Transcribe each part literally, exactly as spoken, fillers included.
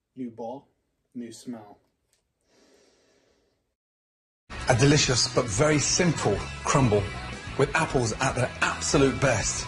New ball, new smell. A delicious but very simple crumble with apples at their absolute best.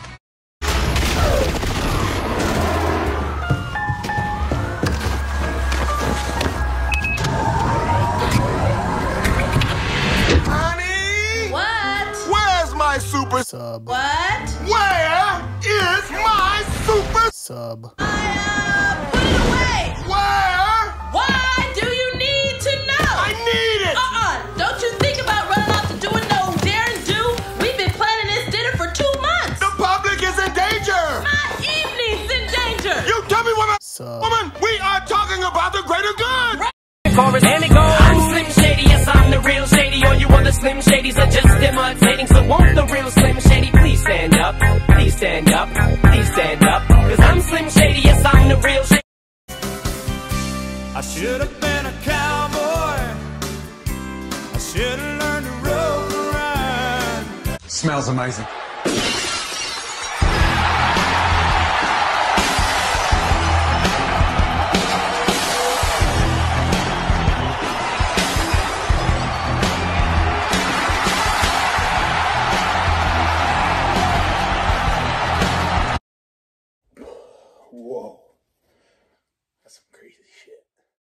Honey! What? Where's my super Sub. What? Where is my super Sub. I, uh, put it away! Where? Why do you need to know? I need it! Uh-uh! Don't you think about running off to doing no daring do? We've been planning this dinner for two months! The public is in danger! My evening's in danger! You tell me, woman! Sub. Woman, we are talking about the greater good! Chorus and it goes. I'm Slim Shady, yes I'm the real Shady. All you other Slim Shadys are just imitating. So won't the real Slim Shady please stand up? Please stand up, please stand up. Cause I'm Slim Shady, yes I'm the real Shady. I should have been a cowboy. I should have learned to rope and ride. Smells amazing.